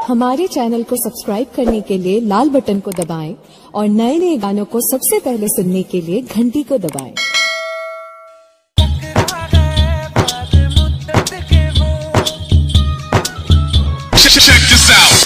हमारे चैनल को सब्सक्राइब करने के लिए लाल बटन को दबाएं और नए नए गानों को सबसे पहले सुनने के लिए घंटी को दबाएं। Check this out.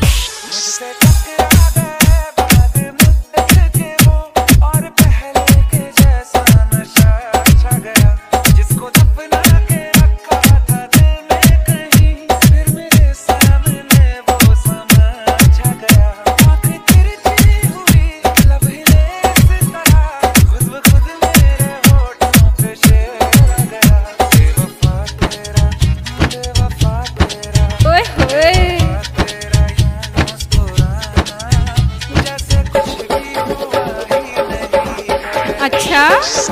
अच्छा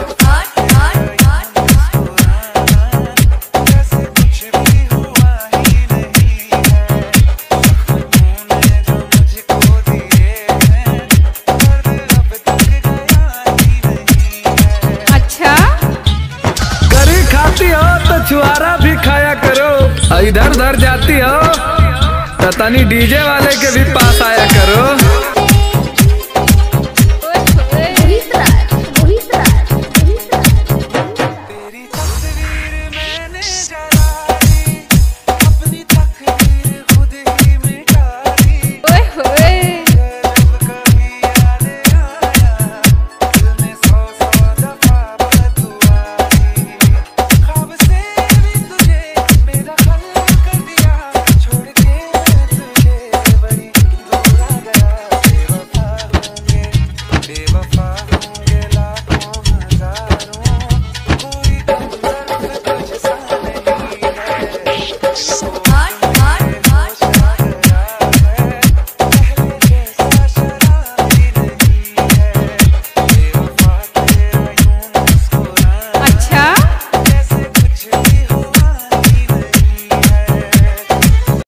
अच्छा करी खाती हो तो छुआरा भी खाया करो, इधर उधर जाती हो तो तनी डीजे वाले के भी पास आया करो।